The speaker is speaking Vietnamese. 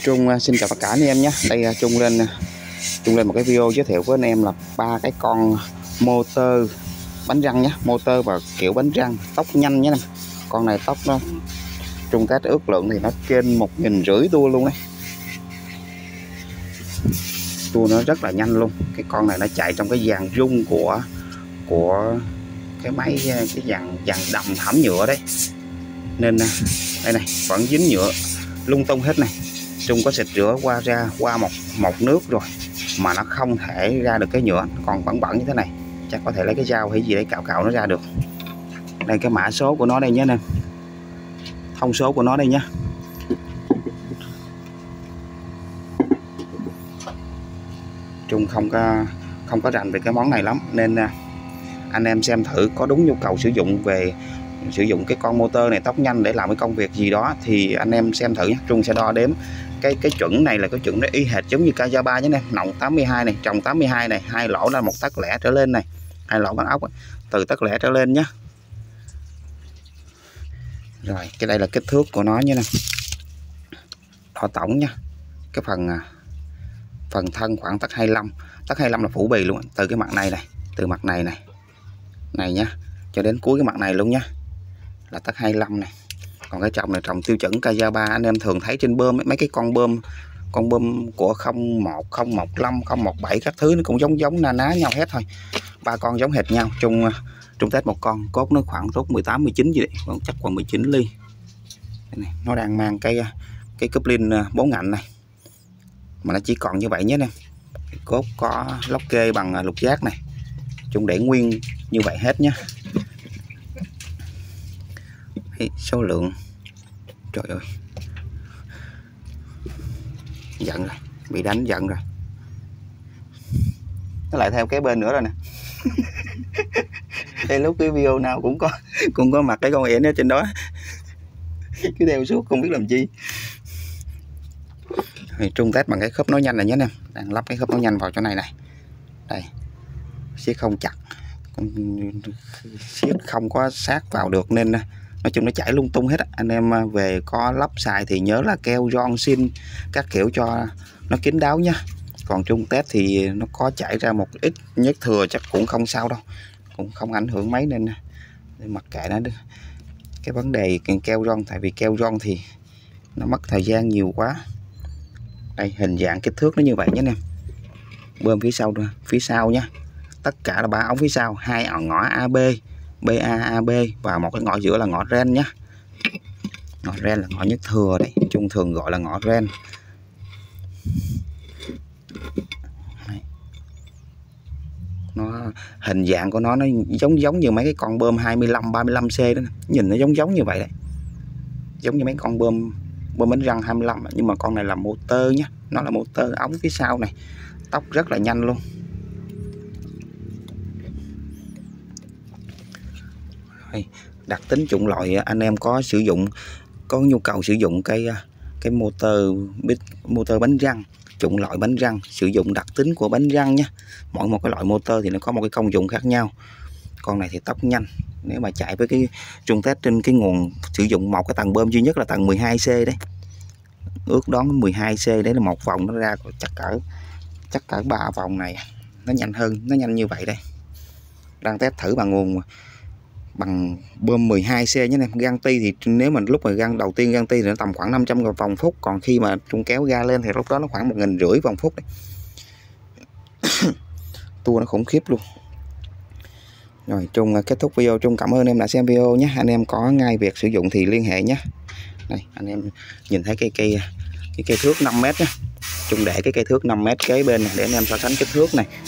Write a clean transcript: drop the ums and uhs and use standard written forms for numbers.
Trung xin chào tất cả anh em nhé. Đây Trung lên một cái video giới thiệu với anh em là 3 cái con motor bánh răng nhé, motor và kiểu bánh răng tốc nhanh nhé. Con này tốc nó Trung test ước lượng thì nó trên 1.500 tua luôn đấy. Tua nó rất là nhanh luôn. Cái con này nó chạy trong cái dàn rung của cái máy, cái dàn đầm hãm nhựa đấy, nên đây này vẫn dính nhựa lung tung hết này. Trung có xịt rửa qua một nước rồi mà nó không thể ra được cái nhựa, còn bẩn bẩn như thế này. Chắc có thể lấy cái dao hay gì để cạo nó ra được. Đây cái mã số của nó đây nhé anh em, thông số của nó đây nhé. Trung không có rành về cái món này lắm, nên anh em xem thử có đúng nhu cầu sử dụng cái con motor này tốc nhanh để làm cái công việc gì đó thì anh em xem thử nhé. Trung sẽ đo đếm cái chuẩn này là cái chuẩn nó y hệt giống như Kayaba nhé. Nòng 82 này, tròng 82 này, 2 lỗ là 1 tấc lẻ trở lên này, 2 lỗ bằng ốc từ tấc lẻ trở lên nhé. Rồi cái đây là kích thước của nó nhé nè, đo tổng nha. Cái phần thân khoảng tấc 25, tấc 25 là phủ bì luôn, từ cái mặt này này, từ mặt này này nhá cho đến cuối cái mặt này luôn nhá là tấc 25 này. Còn cái tròng này tròng tiêu chuẩn Kayaba, anh em thường thấy trên bơm mấy cái con bơm của 01, 015, 017 các thứ nó cũng giống na ná nhau hết thôi. 3 con giống hệt nhau. Trung test một con cốt nó khoảng tốt 18 19 gì đấy, chắc còn 19 ly. Đây này, nó đang mang cái cúp linh 4 ngạnh này mà nó chỉ còn như vậy nhé em. Cốt có lóc kê bằng lục giác này, Trung để nguyên như vậy hết nhé. Số lượng, trời ơi, giận rồi, bị đánh giận rồi. Nó lại theo cái bên nữa rồi nè. Đây lúc cái video nào cũng có mặt cái con ỉn ở trên đó, cứ đeo suốt không biết làm chi. Thì Trung test bằng cái khớp nối nhanh này nhé em, đang lắp cái khớp nối nhanh vào chỗ này này. Đây, siết không chặt, siết không có sát vào được nên nói chung nó chảy lung tung hết. Anh em về có lắp xài thì nhớ là keo gioăng xin các kiểu cho nó kín đáo nhá. Còn Trung test thì nó có chảy ra một ít nhất thừa chắc cũng không sao đâu, cũng không ảnh hưởng mấy nên mặc kệ nó. Cái vấn đề keo gioăng, tại vì keo gioăng thì nó mất thời gian nhiều quá. Đây hình dạng kích thước nó như vậy nhé em. Bơm phía sau nhé, tất cả là 3 ống phía sau, 2 ngõ AB, BA, AB và một cái ngõ giữa là ngõ ren nhé. Ngõ ren là ngõ nhất thừa đấy, Trung thường gọi là ngõ ren. Nó hình dạng của nó giống như mấy cái con bơm 25, 35C đó, nhìn nó giống như vậy đấy, giống như mấy con bơm bánh răng 25, nhưng mà con này là motor nhé, nó là motor ống phía sau này, tốc rất là nhanh luôn. Đặc tính chủng loại, anh em có nhu cầu sử dụng cái motor bánh răng, chủng loại bánh răng, sử dụng đặc tính của bánh răng nhé. Mỗi một cái loại motor thì nó có một cái công dụng khác nhau. Con này thì tốc nhanh, nếu mà chạy với cái Trung test trên cái nguồn sử dụng một cái tầng bơm duy nhất là tầng 12C đấy, ước đoán 12C đấy là một vòng nó ra chắc cỡ 3 vòng này, nó nhanh hơn, nó nhanh như vậy đây. Đang test thử bằng bơm 12C nhé em. Gan ti thì nếu mà lúc mà gan đầu tiên gan ti thì nó tầm khoảng 500 vòng phút, còn khi mà Trung kéo ga lên thì lúc đó nó khoảng 1.500 vòng phút đấy. Tua nó khủng khiếp luôn. Rồi Trung kết thúc video. Trung cảm ơn em đã xem video nhé. Anh em có ngay việc sử dụng thì liên hệ nhé. Đây anh em nhìn thấy cái cây thước 5m nhé. Trung để cái cây thước 5m kế bên này để anh em so sánh kích thước này.